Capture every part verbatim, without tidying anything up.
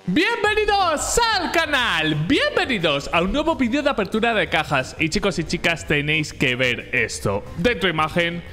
Bienvenidos al canal, bienvenidos a un nuevo vídeo de apertura de cajas. Y chicos y chicas, tenéis que ver esto. Dentro imagen,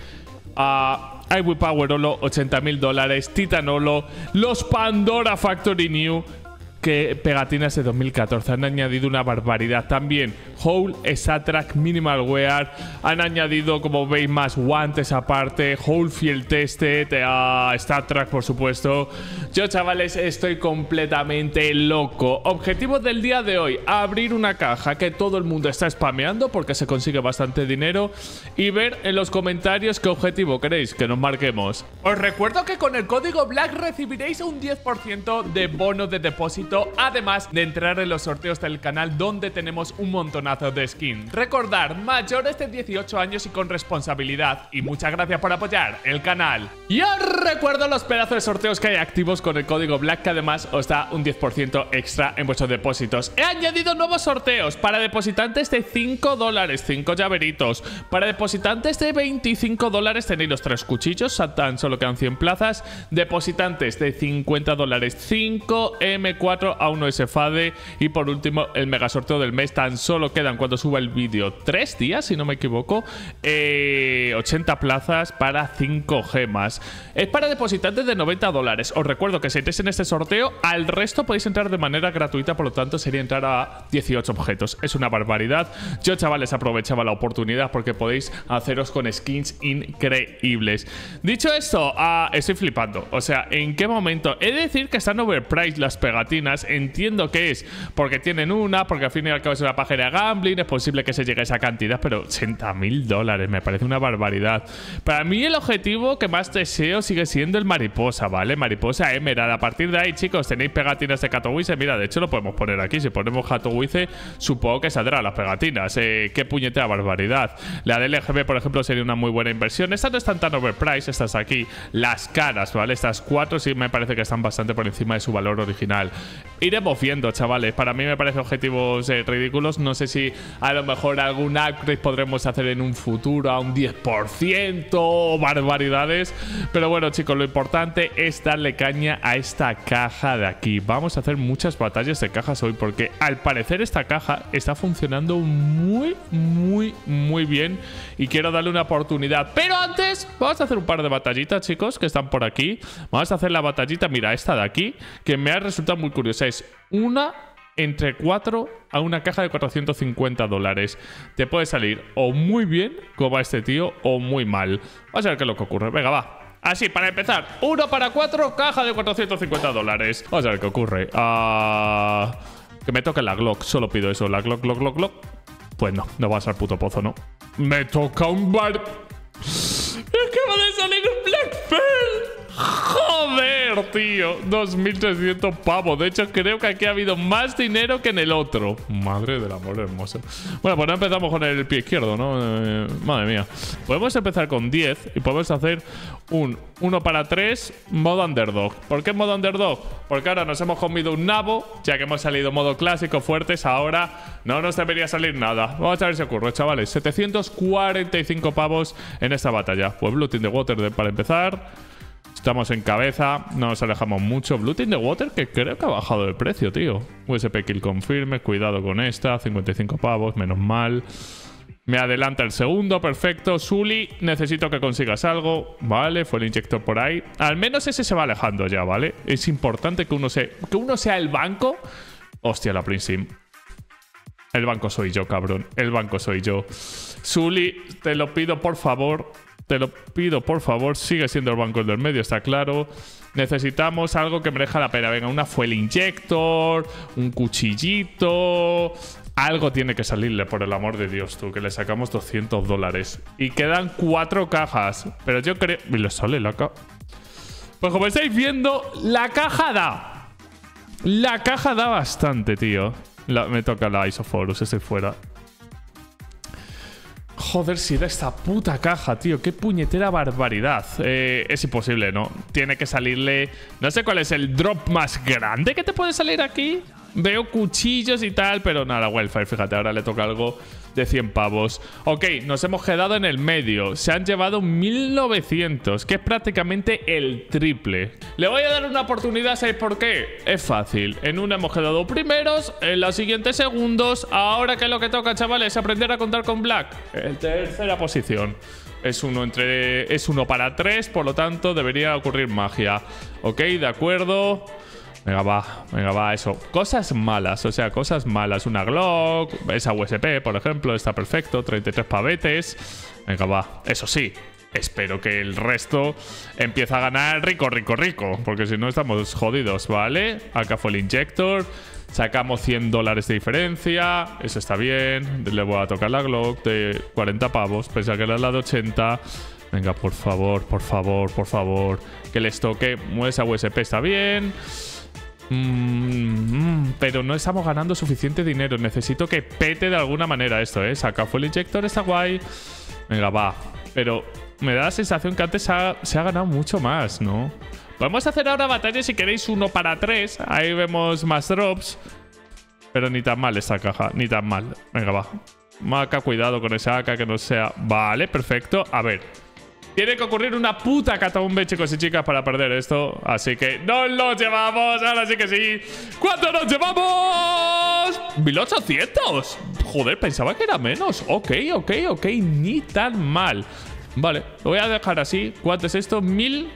uh, iWiPower Olo, ochenta mil dólares, Titan Olo, los Pandora Factory New, que pegatinas de dos mil catorce han añadido una barbaridad. También Howl, Satrack, Minimal Wear, han añadido, como veis, más guantes aparte. Howl Field Tested, uh, Satrack, por supuesto. Yo, chavales, estoy completamente loco. Objetivo del día de hoy: abrir una caja que todo el mundo está spameando porque se consigue bastante dinero, y ver en los comentarios qué objetivo queréis que nos marquemos. Os recuerdo que con el código Black recibiréis un diez por ciento de bono de depósito, además de entrar en los sorteos del canal, donde tenemos un montonazo de skins. Recordar, mayores de dieciocho años y con responsabilidad. Y muchas gracias por apoyar el canal. Y os recuerdo los pedazos de sorteos que hay activos con el código Black, que además os da un diez por ciento extra en vuestros depósitos. He añadido nuevos sorteos para depositantes de cinco dólares, cinco llaveritos. Para depositantes de veinticinco dólares tenéis los tres cuchillos, tan solo quedan cien plazas. Depositantes de cincuenta dólares, cinco eme cuatro a uno ese Fade. Y por último, el mega sorteo del mes. Tan solo quedan, cuando suba el vídeo, tres días, si no me equivoco. eh, ochenta plazas para cinco gemas. Es para depositantes de noventa dólares. Os recuerdo que si estáis en este sorteo, al resto podéis entrar de manera gratuita. Por lo tanto, sería entrar a dieciocho objetos. Es una barbaridad. Yo, chavales, aprovechaba la oportunidad porque podéis haceros con skins increíbles. Dicho esto, uh, estoy flipando. O sea, ¿en qué momento? He de decir que están overpriced las pegatinas. Entiendo que es porque tienen una, porque al fin y al cabo es una página de gambling, es posible que se llegue a esa cantidad, pero ochenta mil dólares me parece una barbaridad. Para mí el objetivo que más deseo sigue siendo el mariposa, ¿vale? Mariposa Emerald. A partir de ahí, chicos, tenéis pegatinas de Katowice. Mira, de hecho lo podemos poner aquí. Si ponemos Katowice, supongo que saldrán las pegatinas. Eh, qué puñetera barbaridad. La de L G B, por ejemplo, sería una muy buena inversión. Estas no están tan overpriced, estas aquí. Las caras, ¿vale? Estas cuatro sí me parece que están bastante por encima de su valor original. Iremos viendo, chavales. Para mí me parecen objetivos eh, ridículos. No sé si a lo mejor algún upgrade podremos hacer en un futuro a un diez por ciento. Barbaridades. Pero bueno, chicos, lo importante es darle caña a esta caja de aquí. Vamos a hacer muchas batallas de cajas hoy, porque al parecer esta caja está funcionando muy, muy, muy bien. Y quiero darle una oportunidad. Pero antes, vamos a hacer un par de batallitas, chicos, que están por aquí. Vamos a hacer la batallita, mira, esta de aquí, que me ha resultado muy curiosa. Es una entre cuatro a una caja de cuatrocientos cincuenta dólares. Te puede salir o muy bien, como a este tío, o muy mal. Vamos a ver qué es lo que ocurre. Venga, va. Así, para empezar, uno para cuatro, caja de cuatrocientos cincuenta dólares. Vamos a ver qué ocurre. Uh, que me toque la Glock. Solo pido eso. La Glock, Glock, Glock, Glock. Pues no, no va a ser puto pozo, ¿no? Me toca un bar... Acaba de salir un Black Pearl. Joder, tío. dos mil trescientos pavos. De hecho, creo que aquí ha habido más dinero que en el otro. Madre del amor hermoso. Bueno, pues no empezamos con el pie izquierdo, ¿no? Eh, madre mía. Podemos empezar con diez y podemos hacer un uno para tres modo underdog. ¿Por qué modo underdog? Porque ahora nos hemos comido un nabo, ya que hemos salido modo clásico, fuertes. Ahora no nos debería salir nada. Vamos a ver si ocurre, chavales. setecientos cuarenta y cinco pavos en esta batalla. Pues Blood in the Water de, para empezar. Estamos en cabeza, no nos alejamos mucho. Blood in the Water, que creo que ha bajado de precio, tío. U S P Kill Confirme, cuidado con esta. cincuenta y cinco pavos, menos mal. Me adelanta el segundo, perfecto. Sully, necesito que consigas algo. Vale, fue el inyector por ahí. Al menos ese se va alejando ya, ¿vale? Es importante que uno, se, que uno sea el banco. Hostia, la Prince Sim. El banco soy yo, cabrón. El banco soy yo. Sully, te lo pido, por favor. Te lo pido, por favor. Sigue siendo el banco del medio, está claro. Necesitamos algo que merezca la pena. Venga, una fuel injector, un cuchillito. Algo tiene que salirle, por el amor de Dios, tú. Que le sacamos doscientos dólares. Y quedan cuatro cajas. Pero yo creo... ¿Y le sale la caja? Pues como estáis viendo, la caja da. La caja da bastante, tío. La... Me toca la Isoforus, estoy fuera. Joder, si da esta puta caja, tío. Qué puñetera barbaridad. Eh, es imposible, ¿no? Tiene que salirle... No sé cuál es el drop más grande que te puede salir aquí. Veo cuchillos y tal, pero nada, Wildfire, fíjate, ahora le toca algo de cien pavos. Ok, nos hemos quedado en el medio. Se han llevado mil novecientos, que es prácticamente el triple. Le voy a dar una oportunidad, ¿sabéis por qué? Es fácil. En una hemos quedado primeros, en la siguiente segundos. Ahora que lo que toca, chavales, es aprender a contar con Black. En tercera posición. Es uno, entre, es uno para tres, por lo tanto debería ocurrir magia. Ok, de acuerdo. Venga, va, venga, va, eso. Cosas malas, o sea, cosas malas. Una Glock, esa U S P, por ejemplo, está perfecto. treinta y tres pavetes. Venga, va, eso sí. Espero que el resto empiece a ganar rico, rico, rico. Porque si no estamos jodidos, ¿vale? Acá fue el Injector. Sacamos cien dólares de diferencia. Eso está bien. Le voy a tocar la Glock de cuarenta pavos. Pensaba que era la de ochenta. Venga, por favor, por favor, por favor. Que les toque. Esa U S P está bien. Mm, pero no estamos ganando suficiente dinero. Necesito que pete de alguna manera esto, ¿eh? Saca fue el Injector, está guay. Venga, va. Pero me da la sensación que antes ha, se ha ganado mucho más, ¿no? Podemos hacer ahora batalla si queréis uno para tres. Ahí vemos más drops. Pero ni tan mal esta caja, ni tan mal. Venga, va. Maca, cuidado con esa A K que no sea... Vale, perfecto. A ver. Tiene que ocurrir una puta catombe, chicos y chicas, para perder esto. Así que ¡nos lo llevamos! Ahora sí que sí. ¿Cuánto nos llevamos? ¡mil ochocientos! Joder, pensaba que era menos. Ok, ok, ok. Ni tan mal. Vale, lo voy a dejar así. ¿Cuánto es esto? mil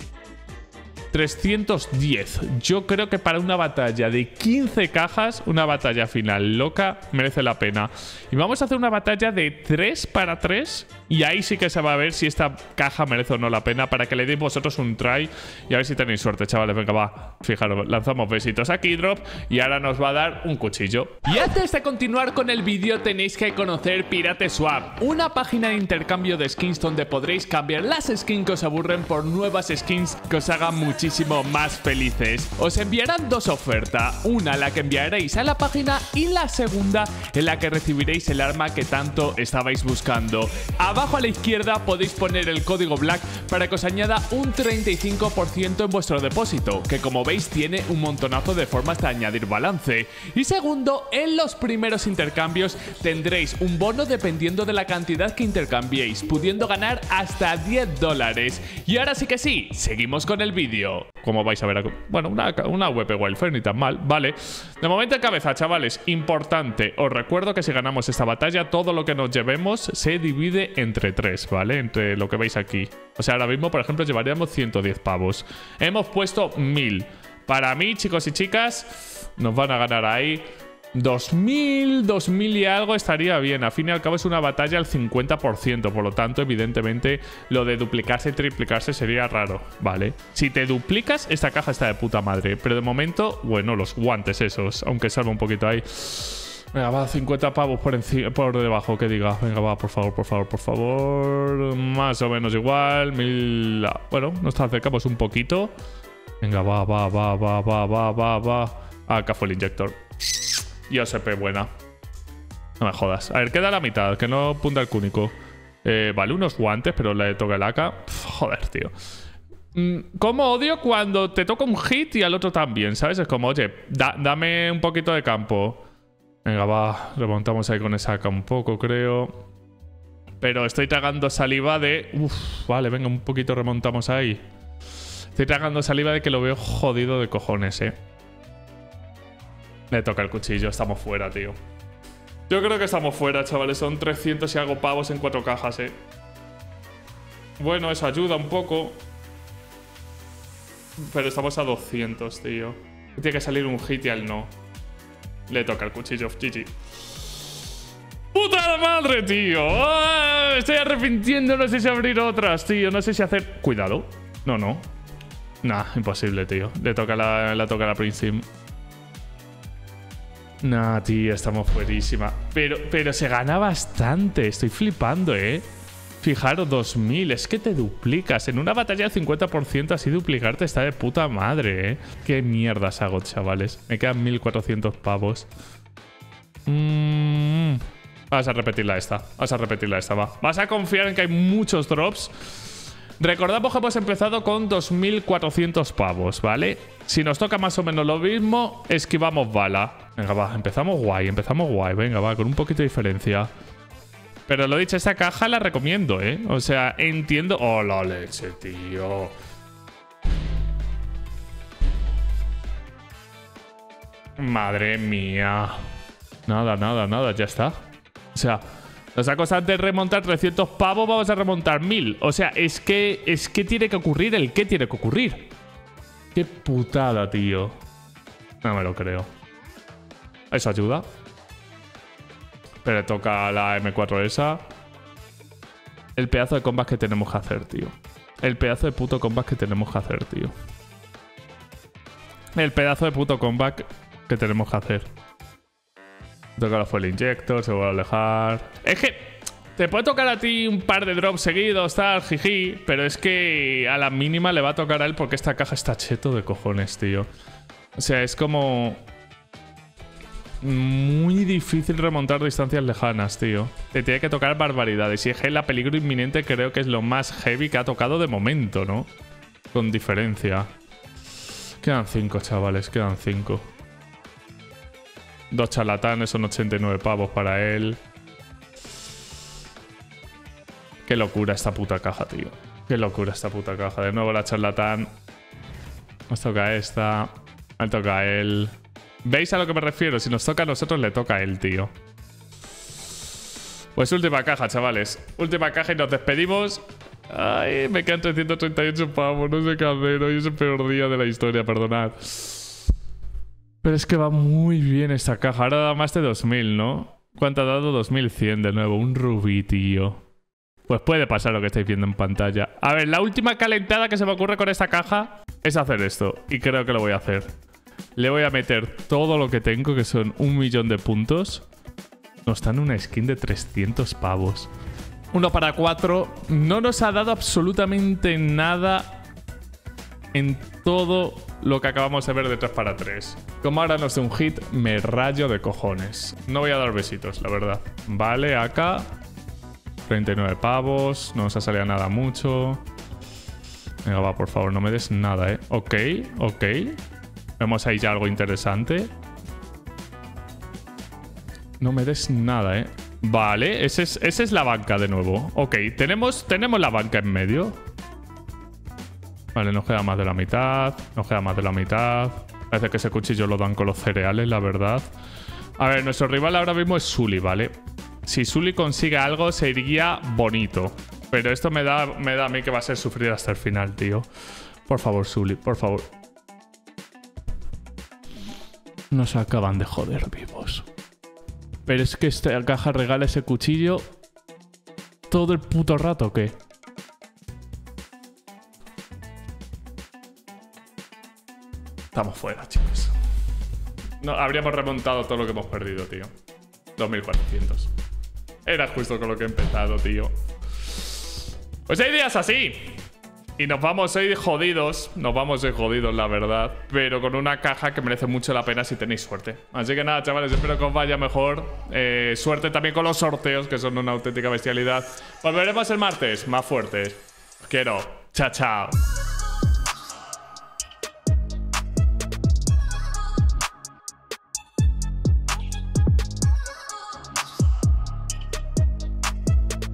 trescientos diez. Yo creo que para una batalla de quince cajas, una batalla final loca, merece la pena. Y vamos a hacer una batalla de tres para tres. Y ahí sí que se va a ver si esta caja merece o no la pena, para que le deis vosotros un try y a ver si tenéis suerte, chavales. Venga, va. Fijaros, lanzamos besitos a Keydrop y ahora nos va a dar un cuchillo. Y antes de continuar con el vídeo, tenéis que conocer PirateSwap, una página de intercambio de skins donde podréis cambiar las skins que os aburren por nuevas skins que os hagan muchísimo más felices. Os enviarán dos ofertas, una la que enviaréis a la página y la segunda en la que recibiréis el arma que tanto estabais buscando. Abajo a la izquierda podéis poner el código Black para que os añada un treinta y cinco por ciento en vuestro depósito, que como veis tiene un montonazo de formas de añadir balance. Y segundo, en los primeros intercambios tendréis un bono dependiendo de la cantidad que intercambiéis, pudiendo ganar hasta diez dólares. Y ahora sí que sí, seguimos con el vídeo. Como vais a ver, bueno, una, una W P Wildfire ni tan mal, vale. De momento en cabeza, chavales, importante. Os recuerdo que si ganamos esta batalla, todo lo que nos llevemos se divide entre tres, ¿vale? Entre lo que veis aquí. O sea, ahora mismo, por ejemplo, llevaríamos ciento diez pavos. Hemos puesto mil. Para mí, chicos y chicas, nos van a ganar ahí dos mil, dos mil y algo estaría bien. Al fin y al cabo es una batalla al cincuenta por ciento. Por lo tanto, evidentemente, lo de duplicarse y triplicarse sería raro, ¿vale? Si te duplicas, esta caja está de puta madre. Pero de momento, bueno, los guantes esos, aunque salva un poquito ahí. Venga, va, cincuenta pavos por, encima, por debajo, que diga. Venga, va, por favor, por favor, por favor. Más o menos igual. Mil... Bueno, nos acercamos un poquito. Venga, va, va, va, va, va, va, va, va. Ah, acá fue el Injector. Y O S P buena. No me jodas. A ver, queda la mitad, que no punta el cúnico. Eh, vale, unos guantes, pero le toca el A K. Pff, joder, tío. Mm, ¿Cómo odio cuando te toca un hit y al otro también? ¿Sabes? Es como, oye, da, dame un poquito de campo. Venga, va. Remontamos ahí con esa A K un poco, creo. Pero estoy tragando saliva de... Uf, vale, venga, un poquito remontamos ahí. Estoy tragando saliva de que lo veo jodido de cojones, eh. Le toca el cuchillo, estamos fuera, tío. Yo creo que estamos fuera, chavales. Son trescientos y algo pavos en cuatro cajas, eh. Bueno, eso ayuda un poco. Pero estamos a doscientos, tío. Tiene que salir un hit y al no. Le toca el cuchillo, G G. ¡Puta madre, tío! ¡Ah! Me estoy arrepintiendo, no sé si abrir otras, tío. No sé si hacer... Cuidado. No, no. Nah, imposible, tío. Le toca la, le toca la Prince. Nah, tío, estamos fuerísima. Pero, pero se gana bastante. Estoy flipando, ¿eh? Fijaros, dos mil. Es que te duplicas. En una batalla del cincuenta por ciento así duplicarte está de puta madre, ¿eh? Qué mierdas hago, chavales. Me quedan mil cuatrocientos pavos. Mm. Vas a repetirla esta. Vas a repetirla esta, va. Vas a confiar en que hay muchos drops. Recordamos que hemos empezado con dos mil cuatrocientos pavos, ¿vale? Si nos toca más o menos lo mismo, esquivamos bala. Venga, va, empezamos guay, empezamos guay. Venga, va, con un poquito de diferencia. Pero lo dicho, esta caja la recomiendo, ¿eh? O sea, entiendo... ¡Oh, la leche, tío! Madre mía. Nada, nada, nada, ya está. O sea... Nos ha costado de remontar trescientos pavos, vamos a remontar mil. O sea, es que... Es que tiene que ocurrir el que tiene que ocurrir. Qué putada, tío. No me lo creo. Eso ayuda. Pero toca la eme cuatro esa. El pedazo de combats que tenemos que hacer, tío. El pedazo de puto combat que tenemos que hacer, tío. El pedazo de puto combat que tenemos que hacer. Toca la fuel injector, se vuelve a alejar. Es que te puede tocar a ti un par de drops seguidos, tal, jiji. Pero es que a la mínima le va a tocar a él porque esta caja está cheto de cojones, tío. O sea, es como... muy difícil remontar distancias lejanas, tío. Te tiene que tocar barbaridades. Y es que la peligro inminente creo que es lo más heavy que ha tocado de momento, ¿no? Con diferencia. Quedan cinco, chavales, quedan cinco. Dos charlatanes, son ochenta y nueve pavos para él. Qué locura esta puta caja, tío. Qué locura esta puta caja. De nuevo la charlatán. Nos toca esta. Me toca a él. ¿Veis a lo que me refiero? Si nos toca a nosotros, le toca a él, tío. Pues última caja, chavales. Última caja y nos despedimos. Ay, me quedan trescientos treinta y ocho pavos. No sé qué hacer. Hoy es el peor día de la historia, perdonad. Pero es que va muy bien esta caja. Ahora da más de dos mil, ¿no? ¿Cuánto ha dado? dos mil cien de nuevo. Un rubí, tío. Pues puede pasar lo que estáis viendo en pantalla. A ver, la última calentada que se me ocurre con esta caja es hacer esto. Y creo que lo voy a hacer. Le voy a meter todo lo que tengo, que son un millón de puntos. Nos dan una skin de trescientos pavos. Uno para cuatro. No nos ha dado absolutamente nada en todo lo que acabamos de ver de tres para tres. Como ahora nos dé un hit, me rayo de cojones. No voy a dar besitos, la verdad. Vale, acá. treinta y nueve pavos. No nos ha salido nada mucho. Venga, va, por favor, no me des nada, ¿eh? Ok, ok. Vemos ahí ya algo interesante. No me des nada, ¿eh? Vale, esa es, esa es la banca de nuevo. Ok, tenemos, tenemos la banca en medio. Vale, nos queda más de la mitad. Nos queda más de la mitad. Parece que ese cuchillo lo dan con los cereales, la verdad. A ver, nuestro rival ahora mismo es Sully, ¿vale? Si Sully consigue algo, sería bonito. Pero esto me da, me da a mí que va a ser sufrir hasta el final, tío. Por favor, Sully, por favor. Nos acaban de joder vivos. Pero es que esta caja regala ese cuchillo todo el puto rato, ¿o qué? Estamos fuera, chicos. No, habríamos remontado todo lo que hemos perdido, tío. dos mil cuatrocientos. Era justo con lo que he empezado, tío. Pues hay días así. Y nos vamos hoy jodidos. Nos vamos hoy jodidos, la verdad. Pero con una caja que merece mucho la pena si tenéis suerte. Así que nada, chavales, espero que os vaya mejor. Eh, suerte también con los sorteos, que son una auténtica bestialidad. Volveremos el martes, más fuertes. Os quiero. Chao, chao.